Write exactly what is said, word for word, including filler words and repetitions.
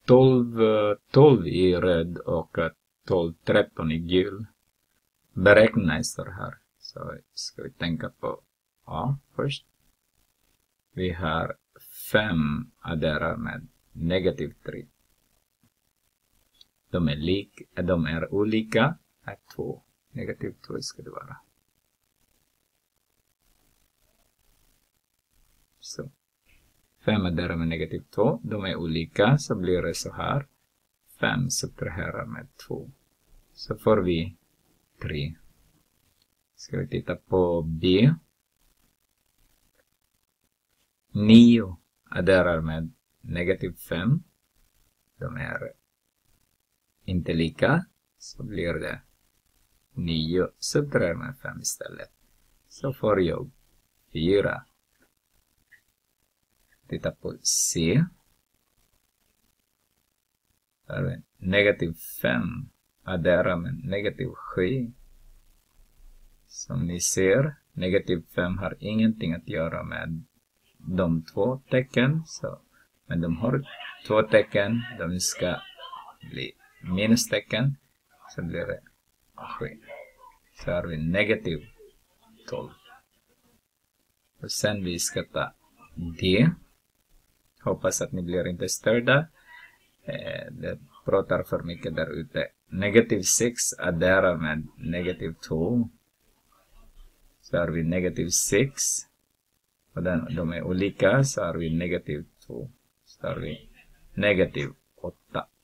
tolv, tolv i röd och tolv, tretton i gul. Beräkna står här. Så ska vi tänka på A först. Vi har fem adderar med negativ tre. De är, lik, de är olika. Är två. Negativ två ska det vara. Så. fem adderar med negativ två. De är olika. Så blir det så här. fem subtraherar med två. Så får vi tre. Ska vi titta på B. nio adderar med negativ fem. De är inte lika. Så blir det nio subtraherar med fem istället. Så får jag fyra. Titta på C. Där är negativ fem adderar med negativ sju. Som ni ser, negativ fem har ingenting att göra med de två tecken. Så, men de har två tecken. De ska bli minustecken. Så blir det sju. Så har vi negativ tolv. Och sen vi ska ta D. Hoppas att ni blir inte störda. Eh, det pratar för mycket där ute. Negativ sex adderar med negativ två. Så har vi negativ sex. Och den, de är olika. Så har vi negativ två. Så har vi negativ åtta.